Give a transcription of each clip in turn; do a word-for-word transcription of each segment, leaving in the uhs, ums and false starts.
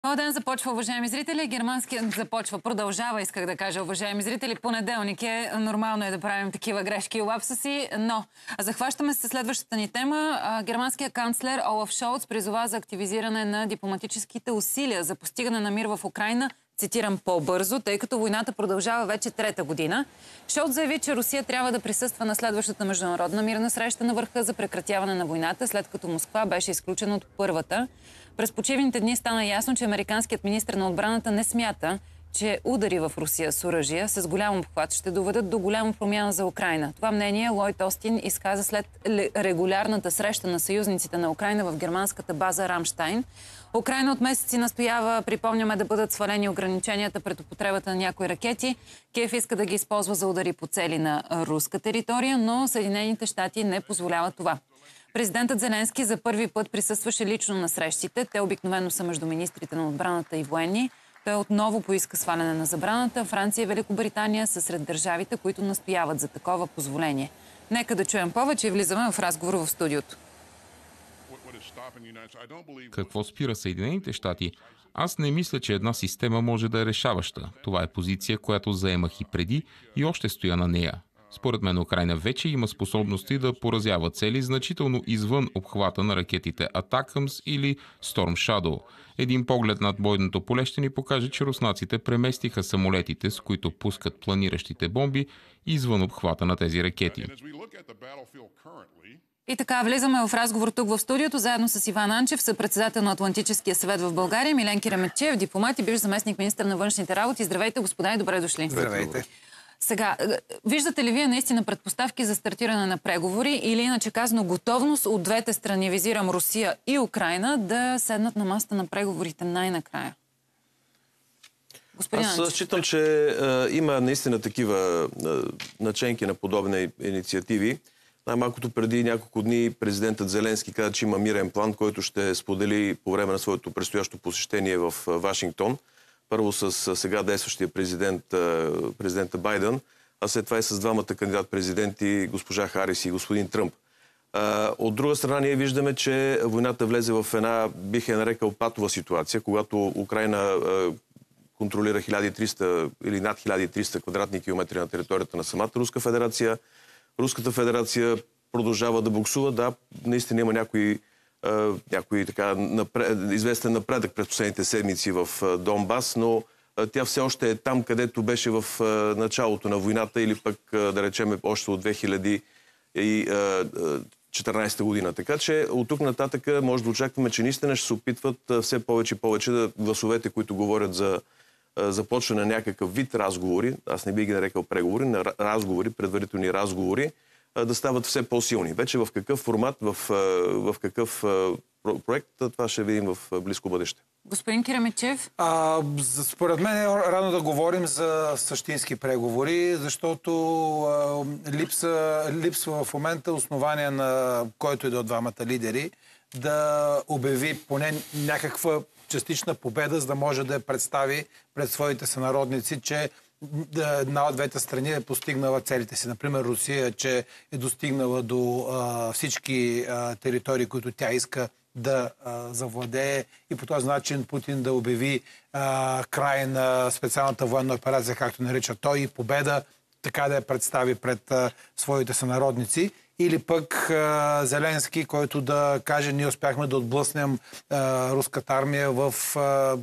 Нов ден започва, уважаеми зрители. Германският започва, продължава, исках да кажа, уважаеми зрители. Понеделник е, нормално е да правим такива грешки и лапсуси, но захващаме се следващата ни тема. Германският канцлер Олаф Шолц призова за активизиране на дипломатическите усилия за постигане на мир в Украйна, цитирам, по-бързо, тъй като войната продължава вече трета година. Шолц заяви, че Русия трябва да присъства на следващата международна мирна среща на върха за прекратяване на войната, след като Москва беше изключена от първата. През почивните дни стана ясно, че американският министър на отбраната не смята, че удари в Русия с оръжия с голям обхват ще доведат до голяма промяна за Украйна. Това мнение Лойд Остин изказа след регулярната среща на съюзниците на Украйна в германската база Рамштайн. Украйна от месеци настоява, припомняме, да бъдат свалени ограниченията пред употребата на някои ракети. Киев иска да ги използва за удари по цели на руска територия, но Съединените щати не позволяват това. Президентът Зеленски за първи път присъстваше лично на срещите. Те обикновено са между министрите на отбраната и военни. Той отново поиска сваляне на забраната. Франция и Великобритания са сред държавите, които настояват за такова позволение. Нека да чуем повече и влизаме в разговор в студиото. Какво спира Съединените щати? Аз не мисля, че една система може да е решаваща. Това е позиция, която заемах и преди и още стоя на нея. Според мен Украйна вече има способности да поразява цели значително извън обхвата на ракетите Атакамс или Storm Shadow. Един поглед над бойното поле ще ни покаже, че руснаците преместиха самолетите, с които пускат планиращите бомби, извън обхвата на тези ракети. И така, влизаме в разговор тук в студиото, заедно с Иван Анчев, съпредседател на Атлантическия съвет в България, Милен Киреметчиев, дипломат и бивш заместник министър на външните работи. Здравейте, господа, и добре дошли. Здравейте. Сега, виждате ли вие наистина предпоставки за стартиране на преговори или иначе казано готовност от двете страни, визирам Русия и Украйна, да седнат на масата на преговорите най-накрая? Господин Аз Анчев. считам, че а, има наистина такива а, наченки на подобни инициативи. Най-малкото преди няколко дни президентът Зеленски каза, че има мирен план, който ще сподели по време на своето предстоящо посещение в Вашингтон. Първо с сега действащия президент, президента Байден, а след това и с двамата кандидат-президенти, госпожа Харис и господин Тръмп. От друга страна, ние виждаме, че войната влезе в една, бих я нарекал, патова ситуация, когато Украйна контролира хиляда и триста или над хиляда и триста квадратни километри на територията на самата Руска федерация. Руската федерация продължава да буксува. Да, наистина има някои Uh, някой така напред, известен напредък през последните седмици в uh, Донбас, но uh, тя все още е там, където беше в uh, началото на войната или пък, uh, да речем, още от две хиляди и четиринадесета година. Така че от тук нататък може да очакваме, че наистина ще се опитват uh, все повече и повече да гласовете, които говорят за uh, започване на някакъв вид разговори, аз не би ги нарекал преговори, на разговори, предварителни разговори, да стават все по-силни. Вече в какъв формат, в, в какъв проект, това ще видим в близко бъдеще. Господин Киреметчиев? А, според мен е рано да говорим за същински преговори, защото а, липса, липсва в момента основание на който и да от двамата лидери да обяви поне някаква частична победа, за да може да я представи пред своите сънародници, че една от двете страни е постигнала целите си. Например, Русия, че е достигнала до а, всички а, територии, които тя иска да а, завладее и по този начин Путин да обяви а, край на специалната военна операция, както нарича той, и победа, така да я представи пред а, своите сънародници. Или пък а, Зеленски, който да каже, ние успяхме да отблъснем а, руската армия в а,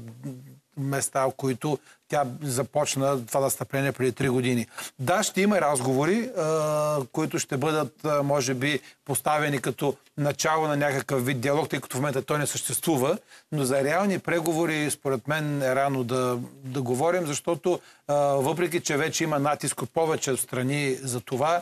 места, в които тя започна това настъпление преди три години. Да, ще има разговори, които ще бъдат, може би, поставени като начало на някакъв вид диалог, тъй като в момента той не съществува, но за реални преговори, според мен, е рано да, да говорим, защото въпреки, че вече има натиск от повече страни за това,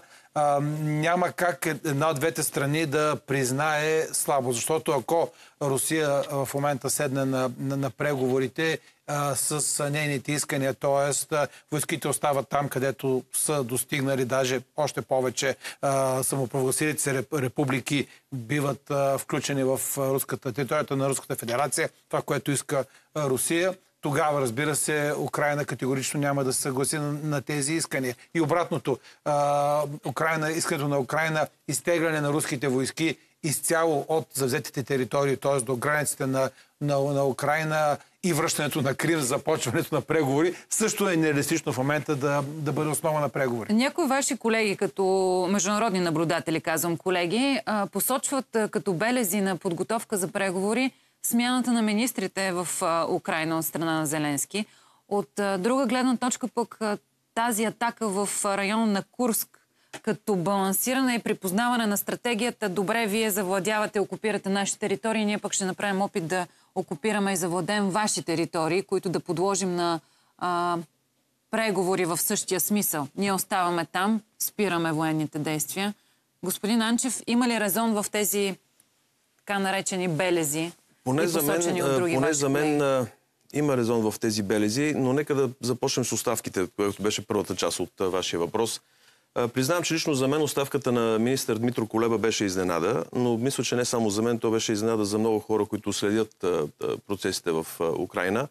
няма как една от двете страни да признае слабо, защото ако Русия в момента седне на, на, на преговорите а, с нейните искания, т.е. войските остават там, където са достигнали, даже още повече самопровъзгласилите се републики биват а, включени в руската, територията на Руската федерация, това, което иска а, Русия. Тогава, разбира се, Украйна категорично няма да се съгласи на, на тези искания. И обратното, а, Украйна, искането на Украйна, изтегляне на руските войски изцяло от завзетите територии, т.е. до границите на на, на Украйна и връщането на Крим, започването на преговори, също е нереалистично в момента да, да бъде основа на преговори. Някои ваши колеги, като международни наблюдатели, казвам колеги, посочват като белези на подготовка за преговори смяната на министрите в Украйна от страна на Зеленски. От друга гледна точка пък тази атака в района на Курск като балансиране и припознаване на стратегията добре, вие завладявате, окупирате наши територии, ние пък ще направим опит да окупираме и завладеем ваши територии, които да подложим на а, преговори в същия смисъл. Ние оставаме там, спираме военните действия. Господин Анчев, има ли резон в тези така наречени белези? Поне за мен, поне за мен а, има резон в тези белези, но нека да започнем с оставките, което беше първата част от а, вашия въпрос. А, признавам, че лично за мен оставката на министър Дмитро Кулеба беше изненада, но мисля, че не само за мен, то беше изненада за много хора, които следят а, процесите в а, Украйна.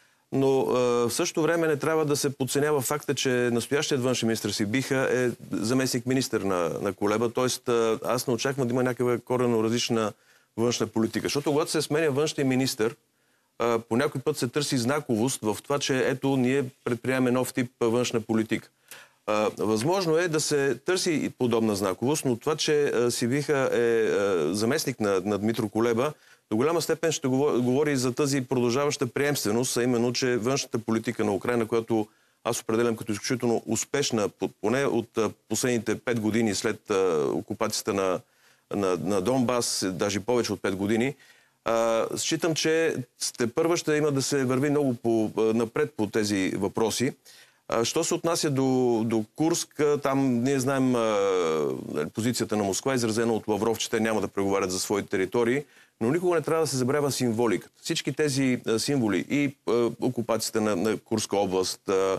Но а, в същото време не трябва да се подценява факта, че настоящият външен министър Сибиха е заместник министър на, на Кулеба, т.е. аз не очаквам да има някаква коренно различна външна политика. Защото когато се сменя външния министър, а, по някой път се търси знаковост в това, че ето ние предприемаме нов тип външна политика. А, възможно е да се търси подобна знаковост, но това, че а, Сибиха е а, заместник на, на Дмитро Кулеба, до голяма степен ще говори за тази продължаваща приемственост, а именно, че външната политика на Украйна, която аз определям като изключително успешна, поне от последните пет години след а, окупацията на На, на Донбас, даже повече от пет години, а, считам, че тепърва ще има да се върви много по, напред по тези въпроси. А, що се отнася до, до Курск, там ние знаем а, позицията на Москва, изразена от Лавров, че те няма да преговарят за своите територии, но никога не трябва да се забравя символиката. Всички тези а, символи и а, окупацията на, на Курска област, а,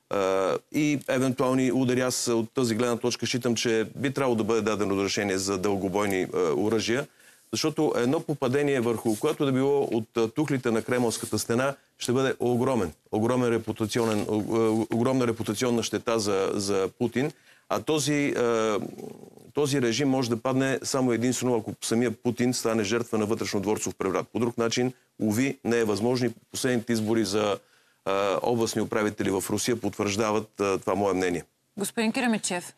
Uh, и евентуални удари. Аз от тази гледна точка считам, че би трябвало да бъде дадено разрешение за дългобойни uh, оръжия, защото едно попадение върху което да било от uh, тухлите на Кремълската стена ще бъде огромен, огромен репутационен, uh, огромна репутационна щета за, за Путин, а този, uh, този режим може да падне само единствено, ако самия Путин стане жертва на вътрешно-дворцов преврат. По друг начин, уви, не е възможно и последните избори за областни управители в Русия потвърждават а, това мое мнение. Господин Киремечев.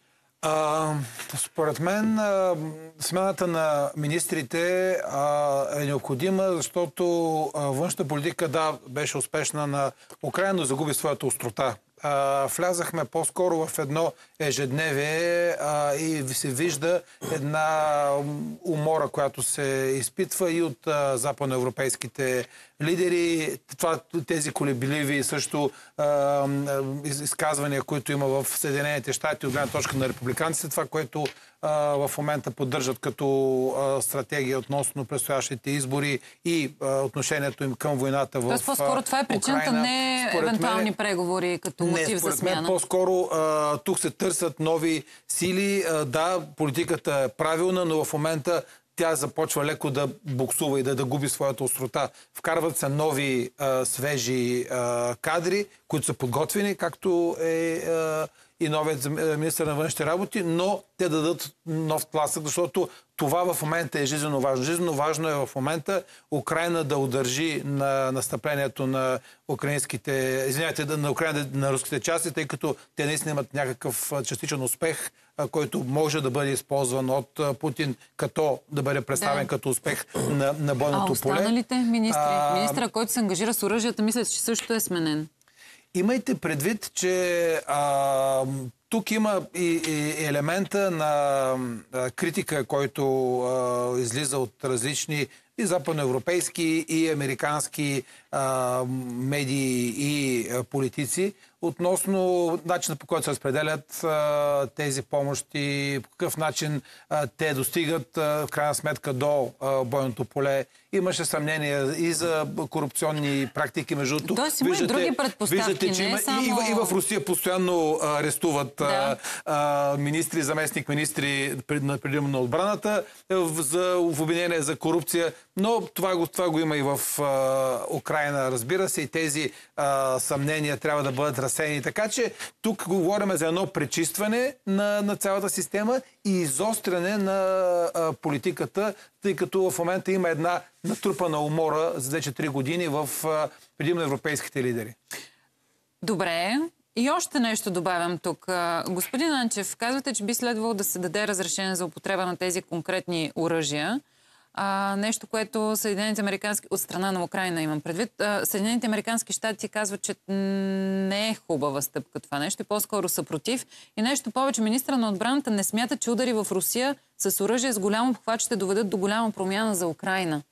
А, според мен а, смяната на министрите а, е необходима, защото а, външната политика, да, беше успешна на Украйна, но загуби своята острота. А, влязахме по-скоро в едно ежедневие а, и се вижда една умора, която се изпитва и от а, западноевропейските лидери. Това, тези колебливи също а, изказвания, които има в Съединените щати от гледна точка на републиканците, това, което а, в момента поддържат като а, стратегия относно предстоящите избори и а, отношението им към войната в Украйна. Тоест по-скоро това е причината, не евентуални мен, преговори като мотив не, за смяна. Мен, по-скоро а, тук се търсят нови сили. А, да, политиката е правилна, но в момента тя започва леко да буксува и да, да губи своята острота. Вкарват се нови а, свежи а, кадри, които са подготвени, както е а, и новият министър на външните работи, но те дадат нов тласък, защото това в момента е жизненно важно. Жизненно важно е в момента Украйна да удържи на настъплението на украинските, извинявайте, на Украйна, на руските части, тъй като те наистина имат някакъв частичен успех, който може да бъде използван от Путин, като да бъде представен да. като успех на, на бойното поле. А останалите министри? А... Министра, който се ангажира с оръжията, мисля, че също е сменен. Имайте предвид, че а, тук има и, и елемента на а, критика, който а, излиза от различни и западноевропейски, и американски а, медии и а, политици относно начина, по който се разпределят а, тези помощи, по какъв начин а, те достигат а, в крайна сметка до а, бойното поле. Имаше съмнения и за корупционни практики, между другото. Тоест има и други предпоставки, виждате, че не има, само... и, и, и в Русия постоянно а, арестуват да. а, министри, заместник министри, предимно на отбраната, за обвинение за корупция, но това го, това го има и в а, Украйна. Украйна. Разбира се, и тези а, съмнения трябва да бъдат разсеяни. Така че тук говорим за едно пречистване на, на цялата система и изостряне на а, политиката, тъй като в момента има една натрупана умора за вече три години в а, предимно европейските лидери. Добре. И още нещо добавям тук. Господин Анчев, казвате, че би следвало да се даде разрешение за употреба на тези конкретни оръжия. А, нещо, което Съединените американски, от страна на Украйна имам предвид, а, Съединените американски щати казват, че не е хубава стъпка това нещо и по-скоро са против. И нещо повече, министра на отбраната не смята, че удари в Русия с оръжие с голямо обхват ще доведат до голяма промяна за Украйна.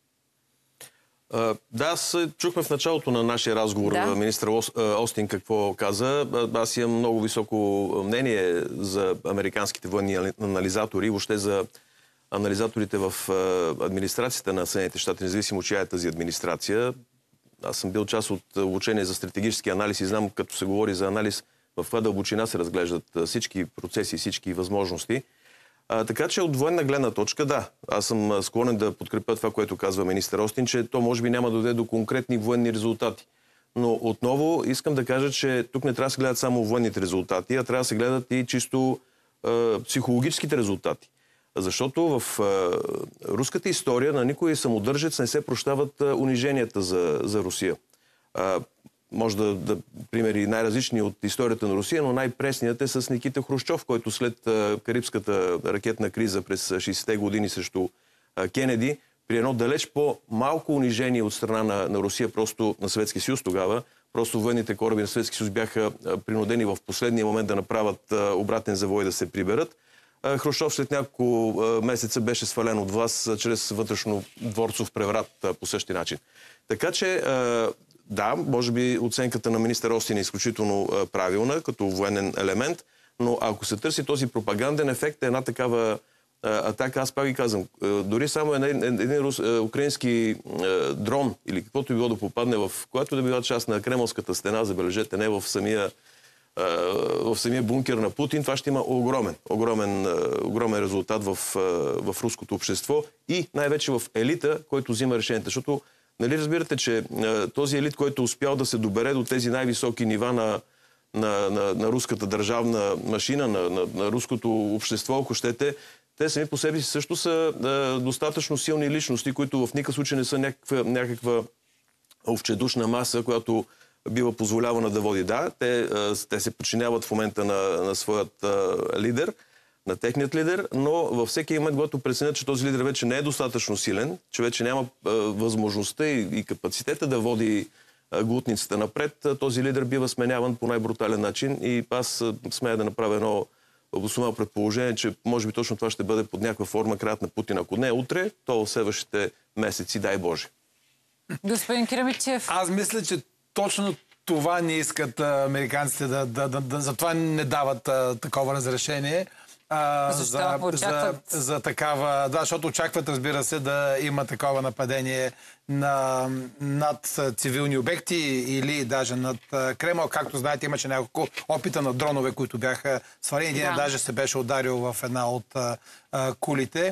Uh, да, аз чухме в началото на нашия разговор да. министър Остин какво каза. Аз имам много високо мнение за американските военни анализатори, въобще за анализаторите в администрацията на Съединените щати, независимо чия е тази администрация. Аз съм бил част от обучение за стратегически анализ и знам, като се говори за анализ, в каква дълбочина се разглеждат всички процеси, всички възможности. А, така че от военна гледна точка, да, аз съм склонен да подкрепя това, което казва министър Остин, че то може би няма да доведе до конкретни военни резултати. Но отново искам да кажа, че тук не трябва да се гледат само военните резултати, а трябва да се гледат и чисто е, психологическите резултати. Защото в е, руската история на никой самодържец не се прощават е, униженията за, за Русия. Е, може да, да примери най-различни от историята на Русия, но най-пресният е с Никита Хрущов, който след а, Карибската ракетна криза през шейсетте години срещу а, Кенеди, при едно далеч по-малко унижение от страна на, на Русия, просто на Съветския съюз тогава, просто военните кораби на Съветския съюз бяха а, принудени в последния момент да направят а, обратен завой да се приберат. А, Хрущов след няколко а, месеца беше свален от власт а, чрез вътрешно-дворцов преврат а, по същия начин. Така че а, да, може би оценката на министър Остин е изключително а, правилна, като военен елемент, но ако се търси този пропаганден ефект, една такава а, атака, аз пак ги казвам, а, дори само един, един рус, а, украински а, дрон или каквото било да попадне в която да била част на Кремълската стена, забележете, не в самия, а, в самия бункер на Путин, това ще има огромен, огромен, а, огромен резултат в, а, в руското общество и най-вече в елита, който взима решенията, защото нали разбирате, че а, този елит, който успял да се добере до тези най-високи нива на, на, на, на руската държавна машина, на, на, на руското общество, ако щете, те сами по себе си също са а, достатъчно силни личности, които в никакъв случай не са някаква, някаква овчедушна маса, която бива позволявана да води. Да, те, а, те се подчиняват в момента на, на своят а, лидер, на техният лидер, но във всеки момент, когато преценят, че този лидер вече не е достатъчно силен, че вече няма а, възможността и, и капацитета да води а, глутницата напред, а, този лидер бива сменяван по най-брутален начин и аз а, смея да направя едно обосновано предположение, че може би точно това ще бъде под някаква форма краят на Путин. Ако не е утре, то в следващите месеци, дай Боже. Господин Киремитчев. Аз мисля, че точно това не искат а, американците, да, да, да, да, затова не дават а, такова разрешение. А, за, за, за такава... Да, защото очакват, разбира се, да има такова нападение на, над цивилни обекти или даже над Кремъл. Както знаете, имаше няколко опита на дронове, които бяха свалени. Един да. даже се беше ударил в една от а, кулите.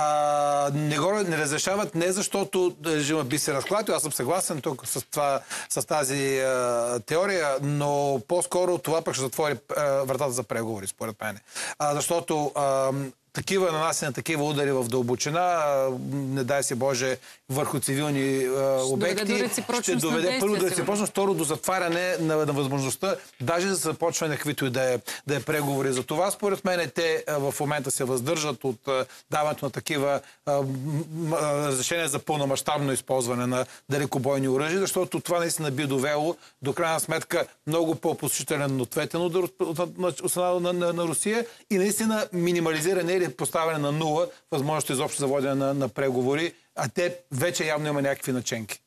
А, не го не разрешават не защото режима би се разклатил. Аз съм съгласен тук с, това, с тази а, теория, но по-скоро това пък ще затвори а, вратата за преговори, според мен. А, защото а, такива нанасени, такива удари в дълбочина, не дай се Боже, върху цивилни а, обекти, ще доведе първо до реципрочност, второ до затваряне на, на възможността, даже за започване на каквито и да е, да е преговори. За това, според мен, те а, в момента се въздържат от а, даването на такива а, разрешения за пълномащабно използване на далекобойни оръжия, защото това наистина би довело до крайна сметка много по-посещителен ответен удар от страна на, на, на Русия и наистина минимализиране или поставяне на нула възможност изобщо за водене на, на преговори, а те вече явно има някакви наченки.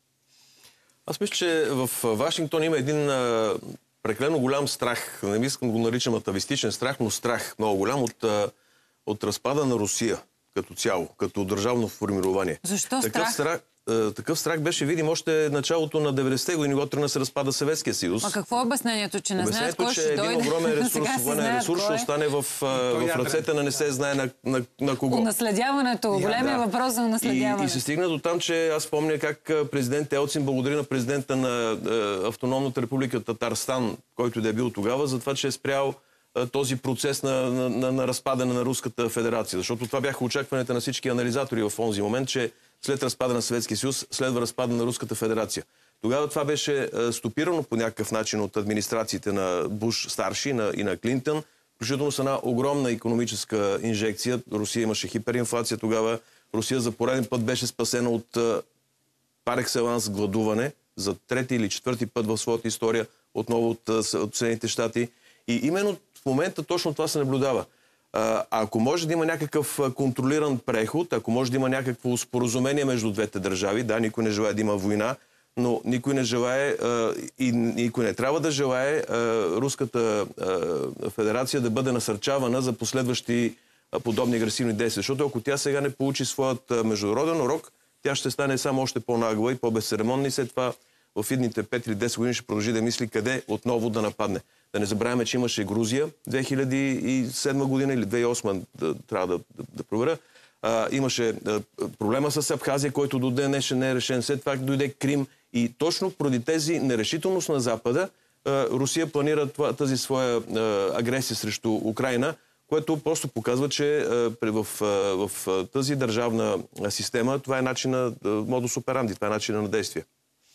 Аз мисля, че в Вашингтон има един а, прекалено голям страх. Не искам да го наричам атавистичен страх, но страх много голям от, а, от разпада на Русия като цяло, като държавно формирование. Защо Такъв страх? страх? такъв страх беше видим още началото на деветдесетте години, когато тръгна се разпада Съветския съюз. А какво е обяснението, че не знаят кой ще дойде? Един огромен ресурс, военен ресурс ще остане в, в ръцете на не се знае на, на, на кого. Унаследяването, големия да. въпрос за унаследяване. И, и се стигна до там, че аз помня как президент Елцин благодари на президента на е, Автономната република Татарстан, който да е бил тогава, за това, че е спрял е, този процес на, на, на, на разпадане на Руската федерация. Защото това бяха очакванията на всички анализатори в онзи момент, че след разпада на Съветския съюз следва разпада на Руската федерация. Тогава това беше стопирано по някакъв начин от администрациите на Буш старши и на, и на Клинтън, включително с една огромна икономическа инжекция. Русия имаше хиперинфлация тогава. Русия за пореден път беше спасена от пар екселанс гладуване за трети или четвърти път в своята история, отново от, от Съединените щати. И именно в момента точно това се наблюдава. А, ако може да има някакъв контролиран преход, ако може да има някакво споразумение между двете държави, да, никой не желае да има война, но никой не желае а, и никой не трябва да желае а, Руската а, федерация да бъде насърчавана за последващи а, подобни агресивни действия. Защото ако тя сега не получи своят а, международен урок, тя ще стане само още по-нагла и по-безцеремонна и след това в идните пет или десет години ще продължи да мисли къде отново да нападне. Да не забравяме, че имаше Грузия две хиляди и седма година или две хиляди и осма, да, трябва да, да, да проверя. А, имаше а, проблема с Абхазия, който до ден днешен не е решен. След това дойде Крим. И точно поради тези нерешителност на Запада, а, Русия планира това, тази своя а, агресия срещу Украйна, което просто показва, че а, в, а, в а, тази държавна система това е начина, модус операнди, това е начина на действие.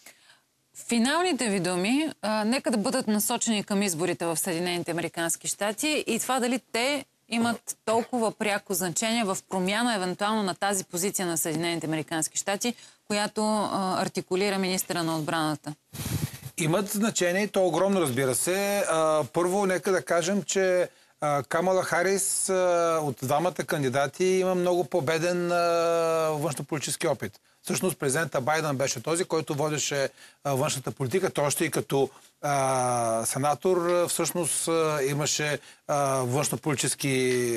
Финалните ви думи, а, нека да бъдат насочени към изборите в Съединените американски щати и това дали те имат толкова пряко значение в промяна евентуално на тази позиция на Съединените американски щати, която а, артикулира министъра на отбраната. Имат значение и то огромно, разбира се. А, първо, нека да кажем, че а, Камала Харис а, от двамата кандидати има много по-беден външнополитически опит. Всъщност президента Байден беше този, който водеше а, външната политика. Той още и като а, сенатор всъщност а, имаше външнополитически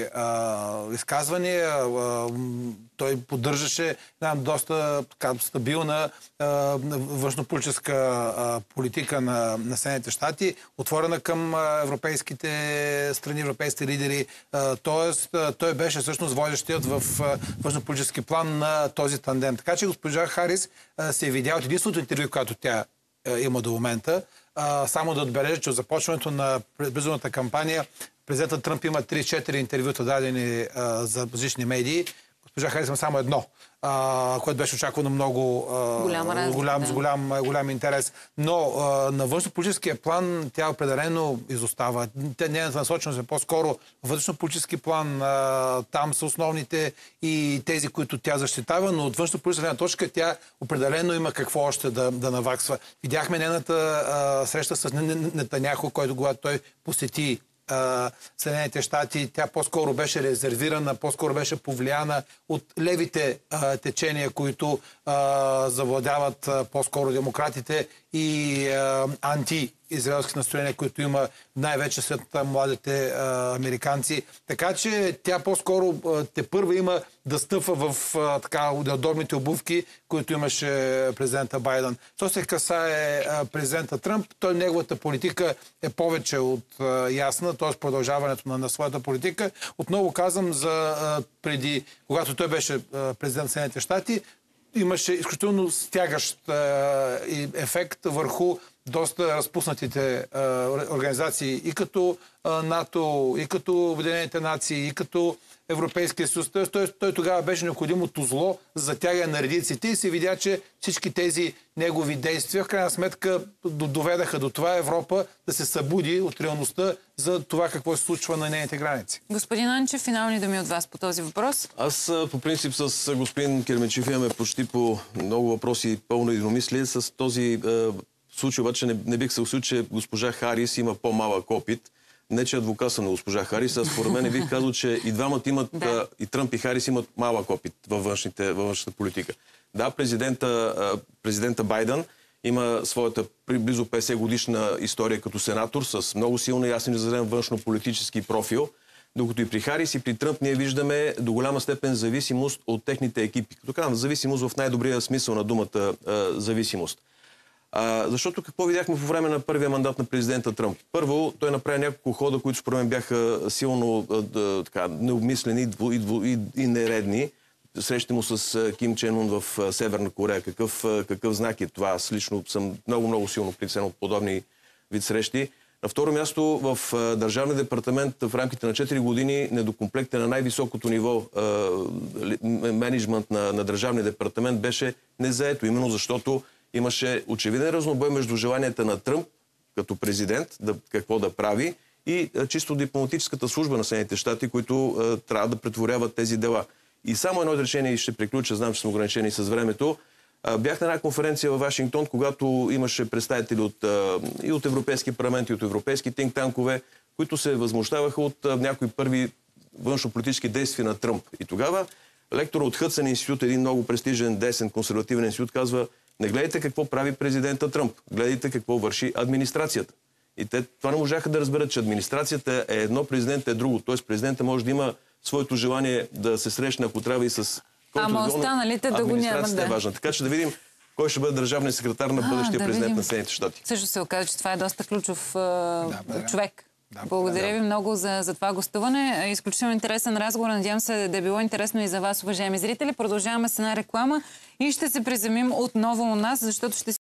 изказвания. А, той поддържаше знам, доста така, стабилна а, външнополитическа а, политика на, на Съединените щати, отворена към а, европейските страни, европейските лидери. А, тоест, а, той беше всъщност водещият в а, външнополитически план на този тандем. Така че госпожа Харис а, се е видя от единственото интервю, което тя а, има до момента. А, само да отбележа, че от започването на предизборната кампания президентът Тръмп има три-четири интервюта дадени а, за различни медии. Госпожа Харис има само едно, а, което беше очаквано много а, голям, голям, да. с голям, голям интерес. Но а, на външнополитическия план тя определено изостава. Те нейната насоченост е по-скоро вътрешнополитически план. А, там са основните и тези, които тя защитава, но от външнополитическа точка тя определено има какво още да, да наваксва. Видяхме нейната а, среща с Нетаняху, който когато той посети Съединените щати, тя по-скоро беше резервирана, по-скоро беше повлияна от левите а, течения, които а, завладяват а, по-скоро демократите и а, анти-израелски настроения, които има най-вече сред младите а, американци. Така че тя по-скоро а, те първа има да стъпва в а, така удобните обувки, които имаше президента Байден. То се касае а, президента Тръмп, той неговата политика е повече от а, ясна, т.е. продължаването на, на своята политика. Отново казвам, за а, преди, когато той беше а, президент на Съединените щати, имаше изключително стягащ а, ефект върху доста разпуснатите а, организации и като а, НАТО, и като Обединените нации, и като Европейския съюз. Той, той, той тогава беше необходимото зло за затягане на редиците и се видя, че всички тези негови действия в крайна сметка доведаха до това Европа да се събуди от реалността за това какво се случва на нейните граници. Господин Анчев, финални думи от вас по този въпрос? Аз по принцип с господин Кирменчев имаме почти по много въпроси пълно единомислие. С този е, случай обаче не, не бих се усил, че госпожа Харис има по-малък опит. Не, че адвокат съм на госпожа Харис, а според мен бих казал, че и двамата имат, да. и Тръмп и Харис имат малък опит във външните, във външната политика. Да, президента, президента Байден има своята близо петдесет годишна история като сенатор с много силно ясен изразен външно-политически профил. Докато и при Харис и при Тръмп ние виждаме до голяма степен зависимост от техните екипи. Като казвам, зависимост в най-добрия смисъл на думата а, зависимост. А, защото какво видяхме по време на първия мандат на президента Тръмп? Първо, той направи няколко хода, които според мен бяха силно а, да, така, необмислени и, и, и нередни. Срещи му с Ким Чен Ун в а, Северна Корея. Какъв, а, какъв знак е това? Аз лично съм много-много силно притеснен от подобни вид срещи. На второ място, в а, Държавния департамент в рамките на четири години недокомплекта на най-високото ниво а, менеджмент на, на Държавния департамент беше незаето. Именно защото имаше очевиден разнобой между желанията на Тръмп като президент да, какво да прави и а, чисто дипломатическата служба на Съединените щати, които а, трябва да претворяват тези дела. И само едно изречение и ще приключа, знам, че сме ограничени с времето. Бях на една конференция във Вашингтон, когато имаше представители от, и от Европейски парламент, и от европейски тинктанкове, които се възмущаваха от някои първи външнополитически действия на Тръмп. И тогава лектор от Хъдсън институт, един много престижен десен консервативен институт, казва: не гледайте какво прави президента Тръмп, гледайте какво върши администрацията. И те това не можаха да разберат, че администрацията е едно, президентът е друго. Тоест президента може да има своето желание да се срещне, ако трябва и с... Ама останалите да го нямат, да. Е важна. Така че да видим кой ще бъде държавният секретар на бъдещия да президент видим. на Съединените щати. Също се оказа, че това е доста ключов да, да, човек. Да, Благодаря да. ви много за, за това гостуване. Изключително интересен разговор. Надявам се да е било интересно и за вас, уважаеми зрители. Продължаваме с една реклама и ще се приземим отново у нас, защото ще